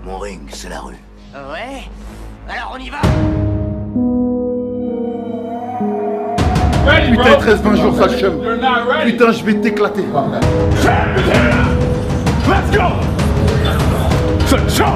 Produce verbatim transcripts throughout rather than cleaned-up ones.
Mon ring, c'est la rue. Ouais? Alors on y va? Putain, treize vingt jours, ça chum. Putain, je vais t'éclater. Let's go! C'est chaud!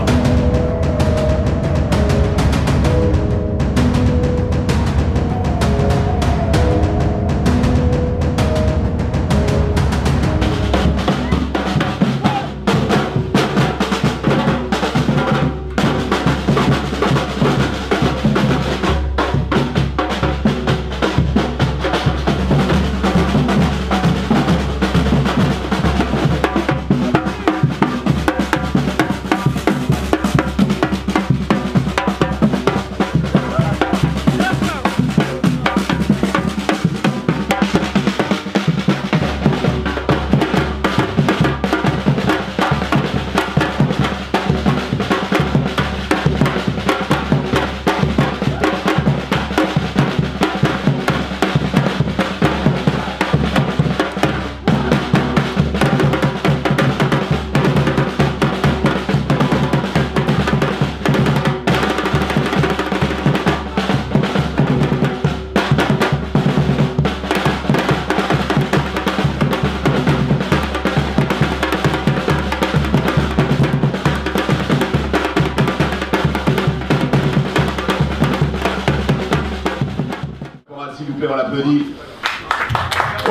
S'il vous plaît, on l'applaudit. Oh!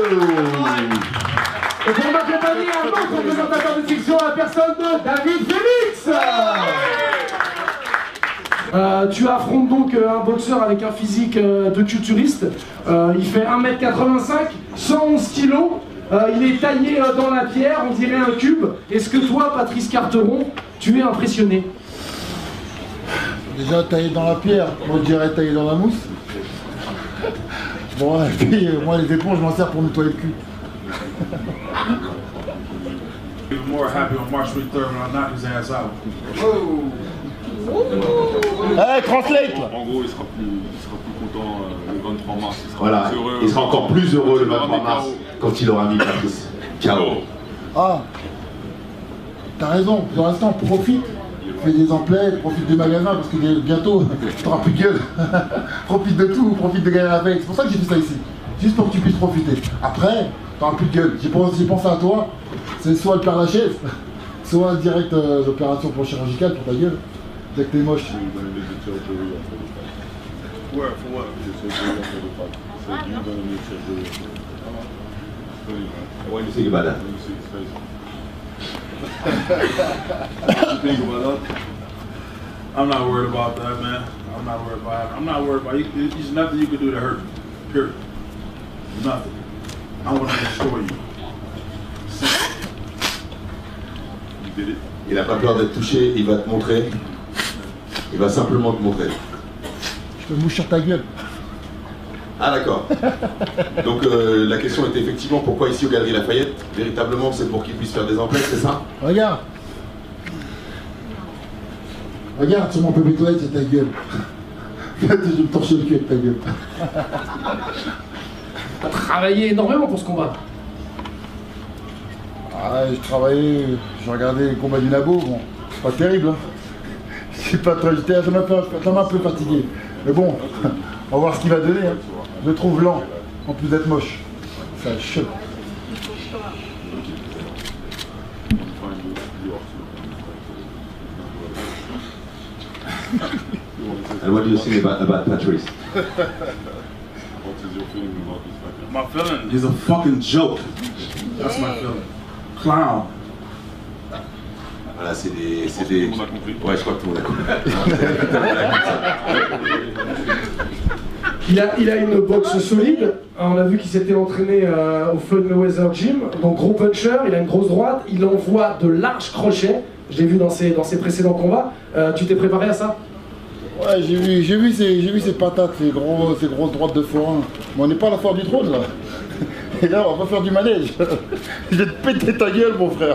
Et pour m'accompagner, un autre présentateur de fiction, la personne de David Félix. Euh, tu affrontes donc euh, un boxeur avec un physique euh, de culturiste. Euh, il fait un mètre quatre-vingt-cinq, cent onze kilos. Euh, il est taillé euh, dans la pierre, on dirait un cube. Est-ce que toi, Patrice Carteron, tu es impressionné? Déjà taillé dans la pierre, moi je dirais taillé dans la mousse. Bon, et puis euh, moi les éponges, je m'en sers pour nettoyer le cul. Even more happy on March twenty-third when I knock his ass out. Hey, translate là. En gros, il sera plus, il sera plus content euh, le vingt-trois mars. Il sera Voilà, plus heureux, il sera encore plus heureux le vingt-trois mars K O. quand il aura mis Patrice K O. Ah, t'as raison, pour l'instant, profite. Fais des emplettes, profite des magasins parce que bientôt, t'auras plus de gueule. Profite de tout, profite de gagner la paix. C'est pour ça que j'ai fait ça ici. Juste pour que tu puisses profiter. Après, t'auras plus de gueule. J'ai pensé, pensé à toi, c'est soit le Père Lachaise, soit direct euh, l'opération pour chirurgicale pour ta gueule. Dès que t'es moche. Ouais, for what? So you're gonna need surgery. What do you think about that? You think about that? I'm not worried about that, man. I'm not worried about it. I'm not worried about it. There's nothing you can do to hurt me. Period. Nothing. I want to destroy you. You did it. Il n'a pas peur d'être touché, il va te montrer. Il va simplement te montrer. Je te mouche sur ta gueule. Ah d'accord. Donc euh, la question était effectivement pourquoi ici aux Galeries Lafayette? Véritablement c'est pour qu'il puisse faire des emplettes, c'est ça? Regarde. Regarde sur mon bébé toilette, c'est ta gueule. Je vais me torcher le cul avec ta gueule. T'as travaillé énormément pour ce combat. Ah, j'ai travaillé, j'ai regardé les combats du Nabo, bon, c'est pas terrible, hein. C'est pas très, j'étais, ça m'a un peu, ça m'a un peu fatigué. Mais bon, on va voir ce qu'il va donner, hein. Je le trouve lent, en plus d'être moche. Ça choque. And what do you think about, about Patrice? What is your feeling about this fight? My feeling is a fucking joke. That's my feeling. Clown. Voilà, c'est des, c'est des... Tout le monde a compris. Ouais, je crois que tout le monde a compris. Il a, il a une boxe solide. On a vu qu'il s'était entraîné euh, au Floyd Mayweather Gym. Donc gros puncher, il a une grosse droite. Il envoie de larges crochets. Je l'ai vu dans ses, dans ses précédents combats. Euh, tu t'es préparé à ça? Ouais, j'ai vu, j'ai vu ces, j'ai vu ces patates, ces, gros, ces grosses droites de forain. Mais on n'est pas à la foire du trône là. Et là, on va pas faire du manège. Je vais te péter ta gueule, mon frère.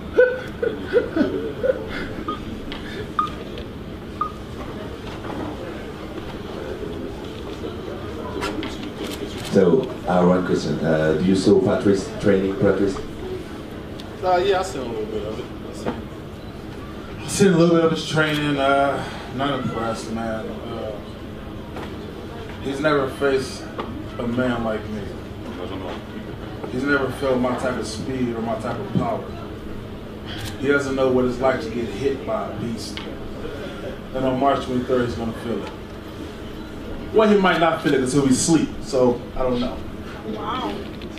So, uh, one question. Uh, do you saw Patrice training, Patrice? Uh, yeah, I saw a little bit of it. Seen a little bit of his training. Uh, not impressed, man. Uh, he's never faced a man like me. He's never felt my type of speed or my type of power. He doesn't know what it's like to get hit by a beast. And on March twenty-third, he's gonna feel it. Well, he might not feel it until he's asleep, so I don't know. Wow.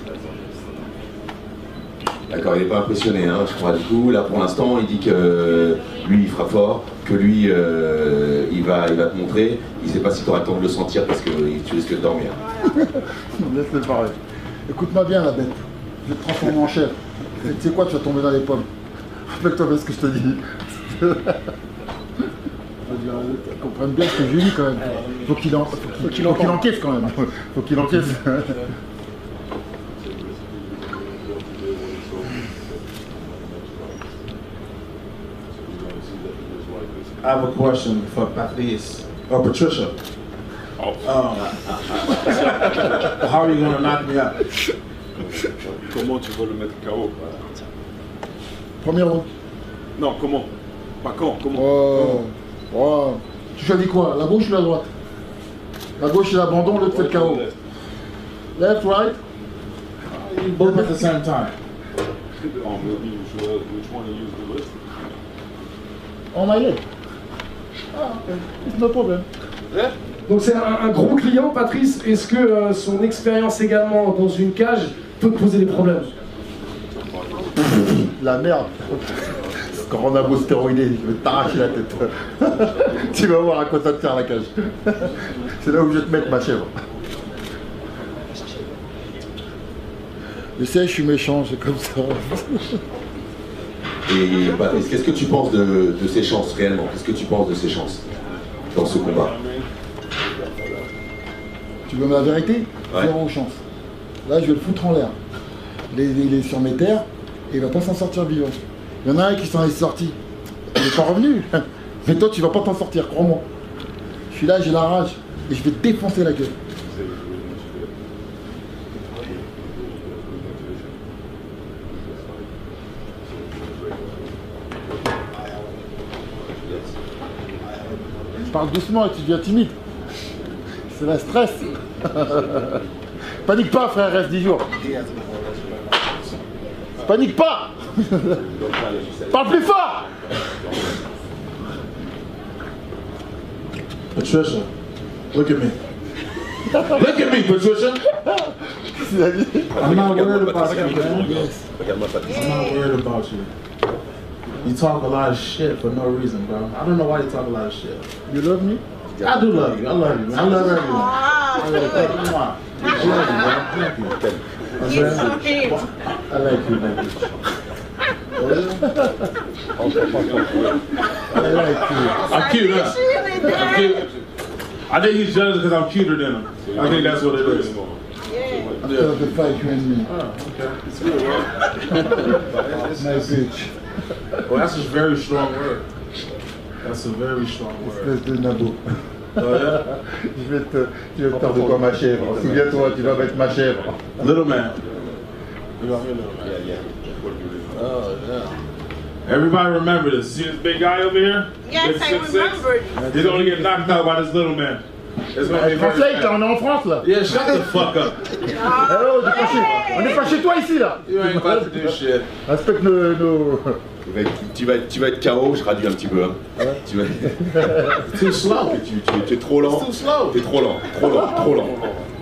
D'accord, il n'est pas impressionné, hein, je crois. Du coup, là pour l'instant, il dit que lui il fera fort, que lui euh, il, va, il va te montrer. Il ne sait pas si tu auras le temps de le sentir parce que tu risques de dormir. Laisse-le parler. Écoute-moi bien, la bête. Je vais te transformer en chef. Tu sais quoi, tu vas tomber dans les pommes. Rappelle-toi bien ce que je te dis. Comprenne bien ce que je lui dis quand même. Faut qu'il en... faut qu'il faut qu'il encaisse quand même. Faut qu'il encaisse. I have a question for Patrice or Patricia. Um, how are you gonna knock me out? Comment tu vas le mettre K O? Premier round. Non, comment? Pas quand? Comment? Oh. Oh. Tu choisis quoi? La gauche ou la droite? La gauche c'est l'abandon, l'autre c'est le K O. Left, right? Both at the same time. Oh, maybe you should, which one you use the list? On my leg. Ah, ok. It's no problem. Donc c'est un, un gros client, Patrice. Est-ce que euh, son expérience également dans une cage peut te poser des problèmes? La merde. Quand on a beau stéroïdé, je vais t'arracher la tête. Tu vas voir à quoi ça te sert la cage. C'est là où je vais te mettre ma chèvre. Je sais, je suis méchant, c'est comme ça. Et Patrice, qu'est-ce que tu penses de, de ses chances réellement? Qu'est-ce que tu penses de ses chances dans ce combat? Tu veux ma vérité? Ouais. Zéro chance. Là, je vais le foutre en l'air. Il est, il est sur mes terres et il va pas s'en sortir vivant. Il y en a un qui s'en est sorti. Il n'est pas revenu. Mais toi, tu vas pas t'en sortir, crois-moi. Je suis là, j'ai la rage et je vais te défoncer la gueule. Parle doucement et tu deviens timide. C'est la stress. Panique pas, frère, reste dix jours. Panique pas. Parle plus fort. Patricia, look at me. Look at me, Patricia. I'm not worried about you, man. I'm not worried about you. You talk a lot of shit for no reason, bro. I don't know why you talk a lot of shit. You love me? I do love you. I love you, man. I love everyone. I love you. I love you, bro. Thank you. He's so cute. I like you, man. I like you. I'm cute, huh? I'm cute. I think he's jealous because I'm cuter than him. I think that's what it is. After the fight, you and me. Oh, okay. It's good, right? Nice bitch. Well, that's a very strong word. That's a very strong word. Espèce de nabo. Oh, yeah? Je vais te, tu vas te faire de quoi ma chèvre. Souviens-toi, tu vas mettre ma chèvre. Little man. You got me, little man. Yeah, yeah. Oh, yeah. Everybody remember this. See this big guy over here? Yes, Big I six, six? remembered. He's gonna get knocked out by this little man. It's gonna be very Français, bad. on est en France là. Yeah, shut the fuck up. Oh, pas chez... On n'est pas chez toi ici là. You ain't about to do shit. Respecte nos... nos... Tu vas, tu vas être K O, je traduis un petit peu. Hein. Ouais. Tu vas... Too slow. tu, tu, tu es trop lent. It's too slow. T'es trop lent, trop lent, trop lent.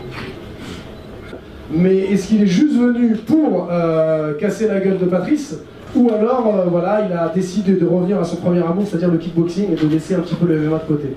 Mais est-ce qu'il est juste venu pour euh, casser la gueule de Patrice? Ou alors, euh, voilà, il a décidé de revenir à son premier amour, c'est-à-dire le kickboxing, et de laisser un petit peu le M M A de côté?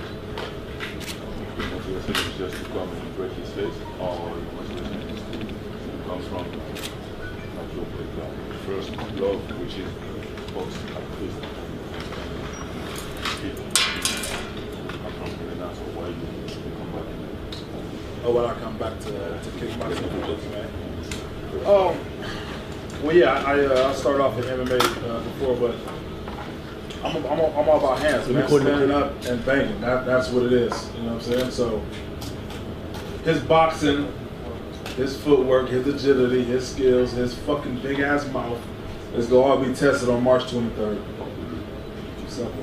Oh, well, I come back to, to kickboxing, man. Oh, well, yeah, I uh, I started off in M M A uh, before, but I'm I'm all, I'm all about hands, man. Standing up and banging. That that's what it is. You know what I'm saying? So his boxing, his footwork, his agility, his skills, his fucking big ass mouth is gonna all be tested on March twenty-third. ça pour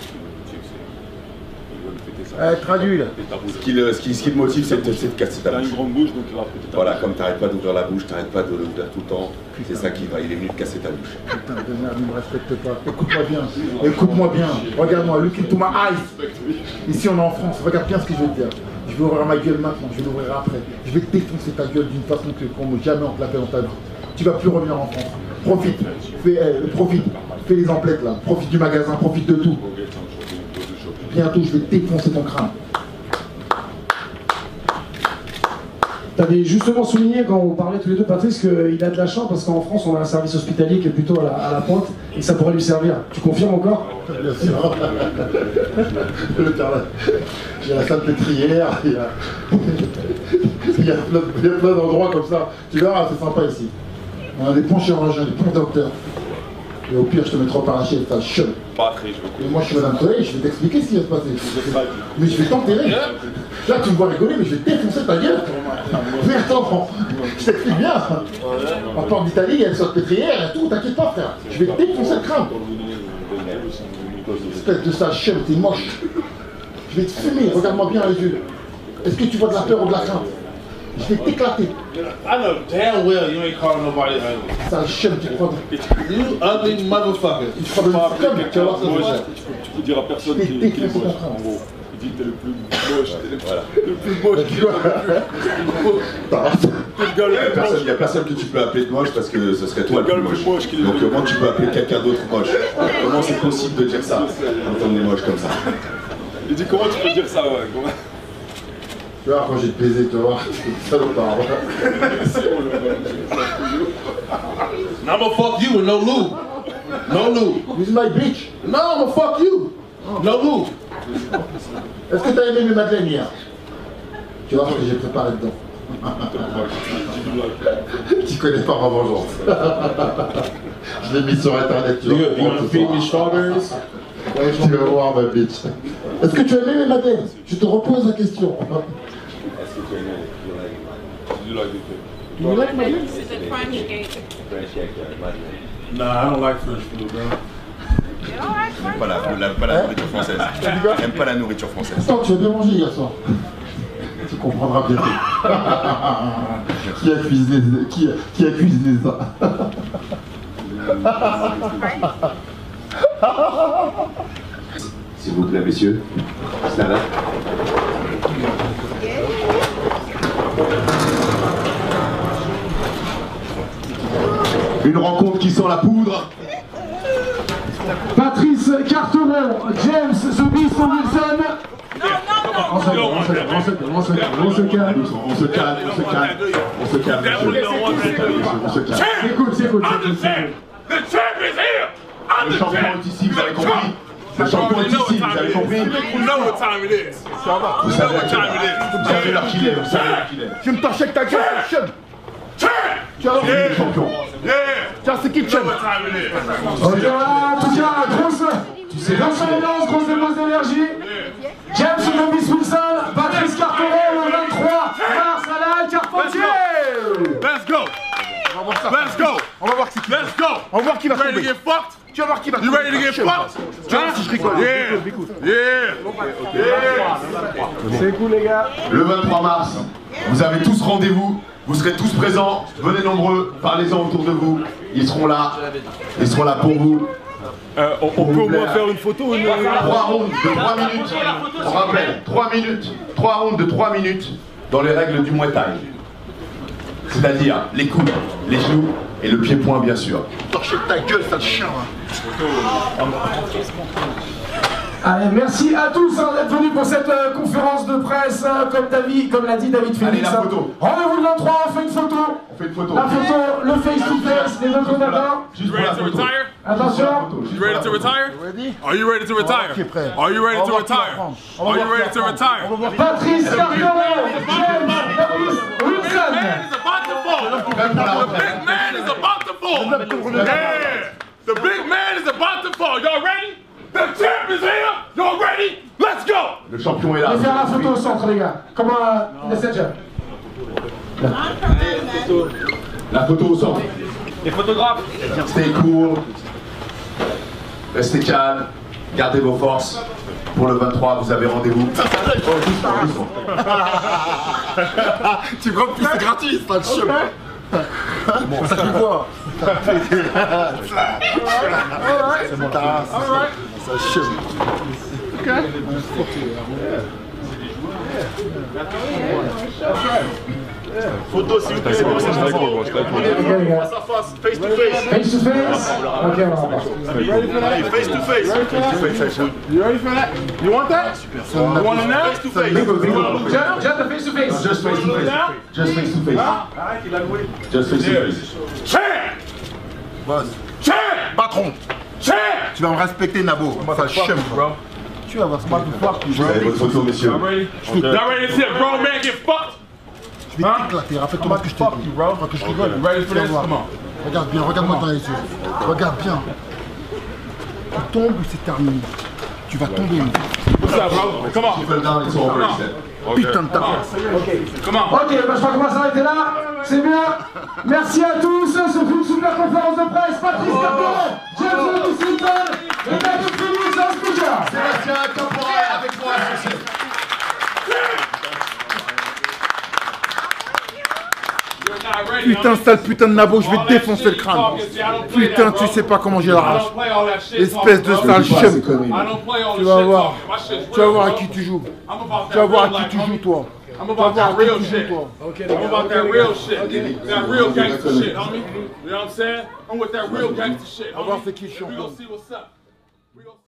Eh, traduis là. Ce qui le, ce qui, ce qui le motive, c'est de, de casser ta T'as bouche. une grande bouche, donc il va péter ta Voilà, bouche. comme t'arrêtes pas d'ouvrir la bouche, t'arrêtes pas de l'ouvrir tout le temps, c'est ça qui va, il est venu de casser ta bouche. Putain de merde, il me respecte pas. Écoute-moi bien. Écoute-moi bien. Regarde-moi, look into my eyes. Ici, on est en France. Regarde bien ce que je vais te dire. Je vais ouvrir ma gueule maintenant, je vais l'ouvrir après. Je vais défoncer ta gueule d'une façon que qu'on ne jamais on te l'a fait dans ta vie. Tu vas plus revenir en France. Profite. Fais, eh, profite. Fais les emplettes là. Profite du magasin, profite de tout. Bientôt, je vais défoncer ton crâne. T'avais justement souligné quand on parlait tous les deux, Patrice, qu'il a de la chance parce qu'en France on a un service hospitalier qui est plutôt à la, à la pointe et que ça pourrait lui servir. Tu confirmes encore? Bien sûr. Le carré. Il y a la salle pétrière, il y a, il y a plein, il y a plein d'endroits comme ça. Tu verras, c'est sympa ici. On a des bons chirurgiens, des bons docteurs. Et au pire, je te mettrai au paraché, ça chum. Et moi, je suis Madame Soleil, je vais t'expliquer ce qui va se passer. Mais je vais t'enterrer. Là, tu me vois rigoler, mais je vais défoncer ta gueule. Mais attends, je t'explique bien. En porte d'Italie, il y a une salle pétrière et tout, t'inquiète pas, frère. Je vais défoncer le crâne. Espèce de sale chum, t'es moche. Je vais te fumer, regarde-moi bien les yeux. Est-ce que tu vois de la peur ou de la crainte? Je vais t'éclater. I know damn well you ain't calling nobody ugly. Sale chum, tu crois de... You ugly motherfucker. Tu crois de la comme, tu vas voir ça. Moi, tu peux, tu peux dire à personne qu'il est, qu'il est moche. En gros, il dit que t'es le plus moche, t'es le, voilà. le plus moche. Il n'y a personne que tu peux appeler de moche parce que ce serait toi le plus moche. Donc comment tu peux appeler quelqu'un d'autre moche? Comment c'est possible de dire ça quand on est moche comme ça? Il dit comment tu peux dire ça, ouais, comment... Tu vois, quand j'ai te baisé, tu vois, salopard. And I'ma fuck you with no lube. No lube. With my bitch. No, I'ma fuck you. No lube. Est-ce que t'as aimé mes madeleines hier? Tu vois ce que j'ai préparé dedans. Tu connais pas ma vengeance. Je l'ai mis sur internet. Tu vas You gonna comprendre ce feed me soir. strawberries? Ouais, tu vas voir ma bitch. Est-ce que tu as aimé mes madeleines? Je te repose la question. You like it? Do you like madeleine? It's a French cake. Nah, I don't like French food, bro. You don't like French Pas la, la, pas la nourriture française. J'aime pas la nourriture française. Attends, tu as bien mangé hier soir. Tu comprendras bientôt. Qui a cuisiné, qui a, qui a cuisiné ça? S'il vous plaît, messieurs. Ça va? Une rencontre qui sent la poudre. Patrice Carteron, James The Beast Wilson. On se calme, on se calme, on se calme, on se calme. On se calme, on se calme. On se calme, monsieur. On se calme. C'est cool, c'est cool, c'est cool, c'est cool. The champ is here! I'm Le the champion champ! est ici, vous avez compris? Le champion est ici, vous avez compris? You know what time it is. Vous savez what time it is. Vous savez l'heure qu'il est, vous savez l'heure qu'il est. Tu me t'achètes ta gueule, chum. Champ! Tu vas voir, Yeah. Le champion. Yeah! tiens, c'est qui You chum? know what time it is. Ok, en tout cas, grosse, grosse ambiance, grosse dose d'énergie. James The Beast Wilson, Patrice Carteron, le vingt-trois mars à la Carpentier. Let's go! On va voir ça. Let's go! On va voir qui. Let's go! On va voir qui va You ready to tomber. get fucked? Tu vas voir qui va You tomber. ready to get Chum. fucked? Tu vas voir si je rigole. Yeah! Écoute, écoute. Yeah! Yeah! C'est cool, les gars. Le vingt-trois mars, vous avez tous rendez-vous, vous serez tous présents, venez nombreux, parlez-en autour de vous, ils seront là, ils seront là pour vous. Euh, on, on peut au moins faire une photo, une... Trois rounds de trois minutes, on rappelle, trois minutes, trois rounds de trois minutes dans les règles du Muay Thai. C'est-à-dire les coudes, les genoux et le pied-point bien sûr. T'achètes ta gueule, sale chien. Allez, merci à tous hein, d'être venus pour cette euh, conférence de presse, hein, comme David, comme l'a dit David Félix. Allez, la hein. photo. Rendez-vous le vingt-trois, on fait une photo. On fait une photo. La photo, le face-to-face, les deux combattants. Juste You pour la ready to photo. retire? Attention. You ready to retire? Are you ready to retire? Are you ready to retire? Are you ready to retire? Patrice Carteron, James The Beast Wilson. Man is about to fall. The big man is about to fall. Yeah. The big man is about to fall. Y'all ready? The champ is here. Y'all ready? Let's go. Le champion est là. On va faire la photo au centre, les gars. Comment euh, Messenger. La photo au centre. Les photographes. Stay cool. Restez calme. Gardez vos forces. Pour le vingt-trois, vous avez rendez-vous. Oh, doucement, doucement. Tu crois que c'est gratuit, c'est un chum. Bon, ça tu vois. C'est bon, t'as c'est un chum. Photo s'il vous plaît. Face à face, face to face. Face to face? Ok, on va voir. Face to face. You ready for that? You want that? You want it now? Face to face. Just, just the face to face. Just face to face. Just face to face. Just face to face. Champ! Boss. Champ! Patron. Champ! Tu vas me respecter, Nabo. C'est un chum, bro. Tu vas voir ce que je Vous avez votre photo, messieurs. Y'all ready? Y'all ready to see a grown man get fucked? Je vais t'éclater, rappelle-toi que je t'ai dit. Faut que je rigole. You ready for Tu vas this? voir. Come on. Regarde bien, regarde-moi dans les yeux. Regarde bien. Tu tombes, c'est terminé. Tu vas tomber. What's up, bro? Come on. People down, it's over, he said. Putain de ta Come on. Ok, bah, je crois qu'on va s'arrêter là. C'est bien. Merci à tous. Ce fut une super conférence de presse. Patrice Capon, James Washington et David Phillips, un speaker. Sébastien Caporal avec moi, associé. Putain, sale putain de Nabo, je vais te défoncer le crâne. Putain, tu sais pas comment j'ai la rage. Espèce de sale chum. Tu vas voir. Tu vas voir à qui tu joues. Tu vas voir à qui tu joues, toi. I'm about that real shit. Okay, I'm about that real shit. That real gangster shit, homie. You know what I'm saying? I'm with that real gangster shit, On va voir homie. c'est qui le We champion. gonna see what's up.